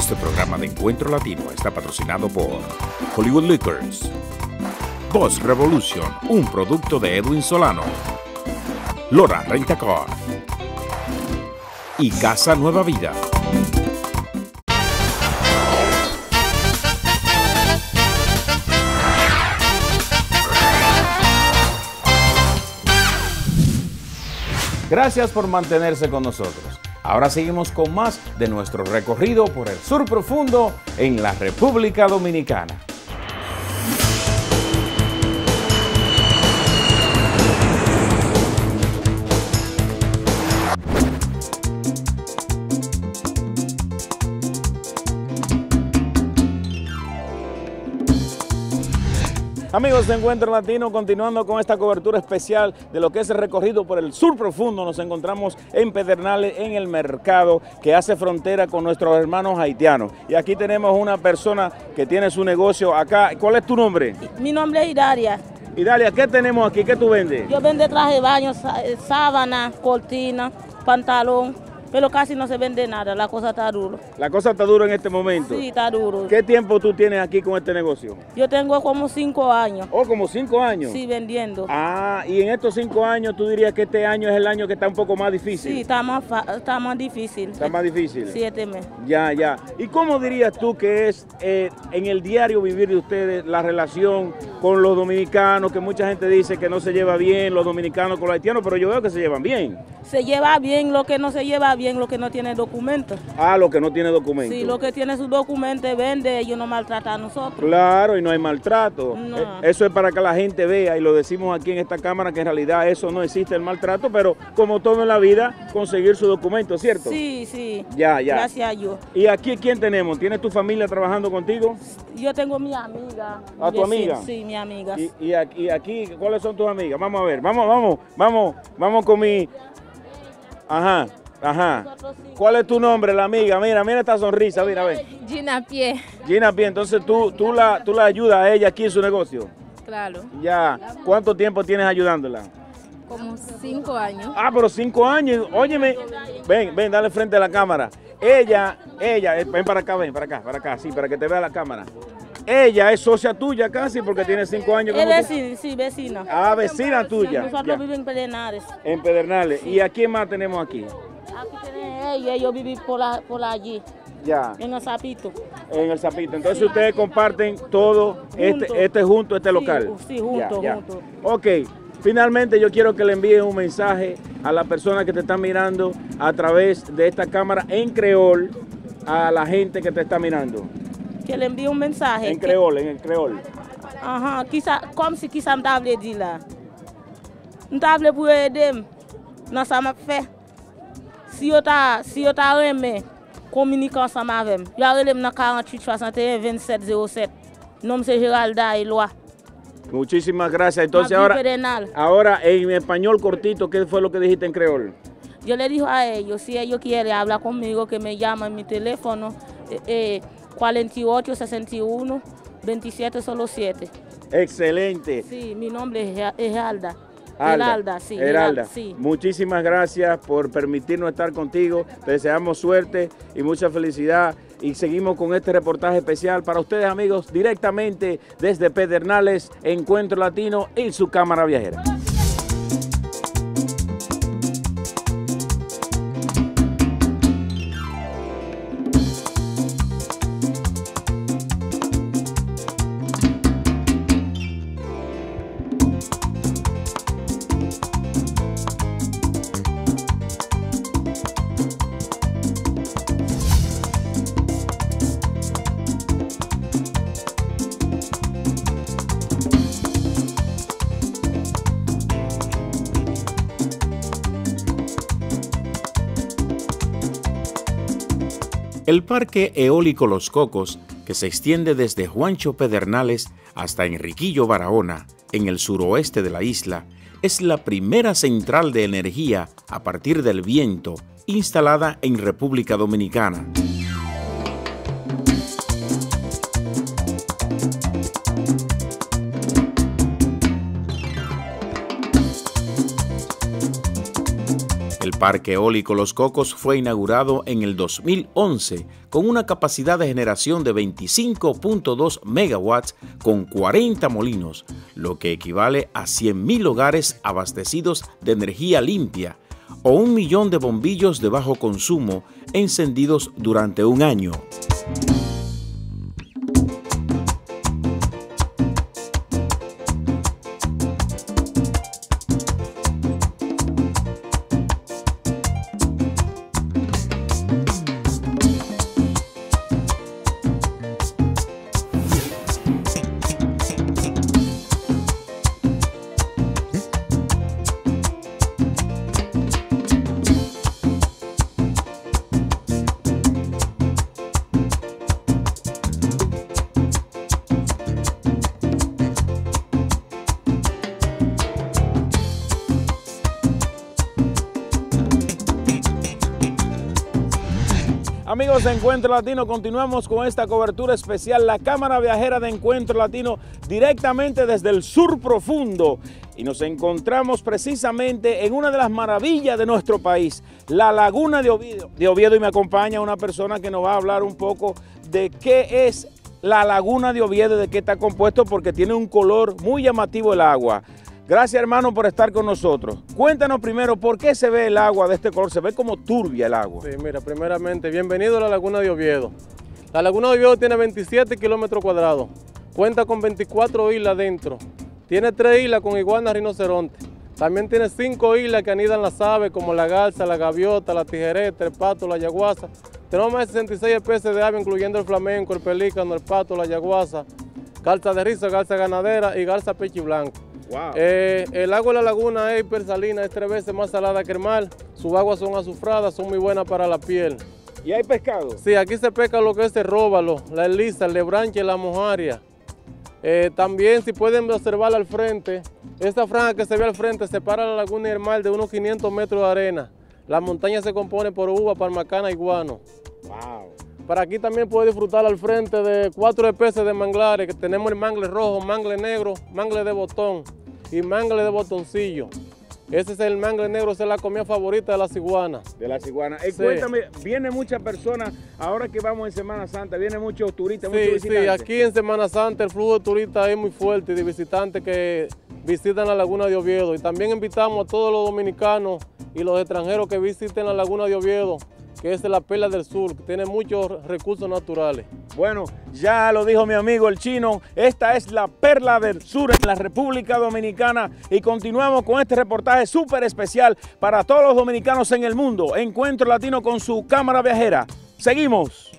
Este programa de Encuentro Latino está patrocinado por Hollywood Liquors, Boss Revolution, un producto de Edwin Solano, Lora Rent-A-Car y Casa Nueva Vida. Gracias por mantenerse con nosotros. Ahora seguimos con más de nuestro recorrido por el sur profundo en la República Dominicana. Amigos de Encuentro Latino, continuando con esta cobertura especial de lo que es el recorrido por el sur profundo, nos encontramos en Pedernales, en el mercado que hace frontera con nuestros hermanos haitianos. Y aquí tenemos una persona que tiene su negocio acá. ¿Cuál es tu nombre? Mi nombre es Idalia. Idalia, ¿qué tenemos aquí? ¿Qué tú vendes? Yo vendo traje de baño, sábana, cortina, pantalón, pero casi no se vende nada, la cosa está duro. ¿La cosa está dura en este momento? Sí, está duro. ¿Qué tiempo tú tienes aquí con este negocio? Yo tengo como 5 años. ¿Oh, como 5 años? Sí, vendiendo. Ah, y en estos 5 años tú dirías que este año es el año que está un poco más difícil. Sí, está más difícil. ¿Está más difícil? 7 meses. Ya, ya. ¿Y cómo dirías tú que es en el diario vivir de ustedes la relación con los dominicanos, que mucha gente dice que no se lleva bien los dominicanos con los haitianos, pero yo veo que se llevan bien? Se lleva bien, lo que no se lleva bien, lo que no tiene documentos. Ah, lo que no tiene documentos. Sí, lo que tiene sus documentos vende, ellos no maltratan a nosotros. Claro, y no hay maltrato. No. Eso es para que la gente vea, y lo decimos aquí en esta cámara, que en realidad eso no existe el maltrato, pero como todo en la vida, conseguir su documento, ¿cierto? Sí, sí. Ya, ya. Gracias a Dios. ¿Y aquí quién tenemos? ¿Tienes tu familia trabajando contigo? Yo tengo mi amiga. ¿A tu amiga? Sí, mi amiga. Y aquí, ¿cuáles son tus amigas? Vamos a ver, vamos con mi... Ajá. ¿Cuál es tu nombre, la amiga? Mira esta sonrisa, mira, a ver. Gina Pie. Gina Pie, entonces tú la ayudas a ella aquí en su negocio. Claro. Ya. ¿Cuánto tiempo tienes ayudándola? Como 5 años. Ah, pero 5 años. Óyeme. Ven, dale frente a la cámara. Ella, ven para acá, sí, para que te vea la cámara. Ella es socia tuya casi porque tiene 5 años. Es vecina, sí, vecina. Ah, vecina tuya. Nosotros vivimos en Pedernales. En Pedernales. ¿Y a quién más tenemos aquí? Aquí tiene ella, yo viví por allí. Ya. En el Zapito. En el Zapito. Entonces ustedes comparten todo, este local. Sí, juntos. Ok. Finalmente yo quiero que le envíen un mensaje a la persona que te está mirando a través de esta cámara en creol, a la gente que te está mirando. Que le envíe un mensaje. En creol. Ajá, comme si qui ça me table dit là. M'table pour aider, non ça m'a fait. Si yo ta remè, communique ensemble avec. Yo relève dans 48 61 27 07. Nom c'est Geralda Eloa. Muchísimas gracias. Entonces ahora en español cortito, ¿qué fue lo que dijiste en creol? Yo le dije a ellos, si ellos quieren hablar conmigo, que me llamen mi teléfono 48 61 27 07. Excelente. Sí, mi nombre es Geralda. Geralda, sí. Muchísimas gracias por permitirnos estar contigo. Te deseamos suerte y mucha felicidad. Y seguimos con este reportaje especial para ustedes, amigos, directamente desde Pedernales, Encuentro Latino en su cámara viajera. El Parque Eólico Los Cocos, que se extiende desde Juancho Pedernales hasta Enriquillo Barahona, en el suroeste de la isla, es la primera central de energía a partir del viento instalada en República Dominicana. Parque Eólico Los Cocos fue inaugurado en el 2011 con una capacidad de generación de 25.2 megawatts con 40 molinos, lo que equivale a 100.000 hogares abastecidos de energía limpia o 1 millón de bombillos de bajo consumo encendidos durante un año. Amigos de Encuentro Latino, continuamos con esta cobertura especial, la Cámara Viajera de Encuentro Latino, directamente desde el sur profundo. Y nos encontramos precisamente en una de las maravillas de nuestro país, la Laguna de Oviedo. Y me acompaña una persona que nos va a hablar un poco de qué es la Laguna de Oviedo, de qué está compuesto, porque tiene un color muy llamativo el agua. Gracias, hermano, por estar con nosotros. Cuéntanos primero, ¿por qué se ve el agua de este color? Se ve como turbia el agua. Sí, mira, primeramente, bienvenido a la Laguna de Oviedo. La Laguna de Oviedo tiene 27 kilómetros cuadrados. Cuenta con 24 islas dentro. Tiene 3 islas con iguanas rinoceronte. También tiene 5 islas que anidan las aves, como la garza, la gaviota, la tijereta, el pato, la yaguaza. Tenemos más de 66 especies de aves, incluyendo el flamenco, el pelícano, el pato, la yaguaza, garza de risa, garza ganadera y garza pechi blanco. Wow. El agua de la laguna es hipersalina, es 3 veces más salada que el mar. Sus aguas son azufradas, son muy buenas para la piel. ¿Y hay pescado? Sí, aquí se pesca lo que es el róbalo, la elisa, el lebranche, la mojaria. También, si pueden observar al frente, esta franja que se ve al frente separa la laguna y el mar de unos 500 metros de arena. La montaña se compone por uva, palmacana y guano. Wow. Para aquí también puede disfrutar al frente de 4 especies de manglares, que tenemos el mangle rojo, mangle negro, mangle de botón y mangle de botoncillo. Ese es el mangle negro, esa es la comida favorita de las iguanas. De las iguanas. Sí. Cuéntame, viene muchas personas, ahora que vamos en Semana Santa, vienen muchos turistas, muchos Sí, visitantes. aquí en Semana Santa el flujo de turistas es muy fuerte y de visitantes que visitan la Laguna de Oviedo. Y también invitamos a todos los dominicanos y los extranjeros que visiten la Laguna de Oviedo, que es la perla del sur, que tiene muchos recursos naturales. Bueno, ya lo dijo mi amigo el chino, esta es la perla del sur en la República Dominicana y continuamos con este reportaje súper especial para todos los dominicanos en el mundo. Encuentro Latino con su Cámara Viajera. Seguimos.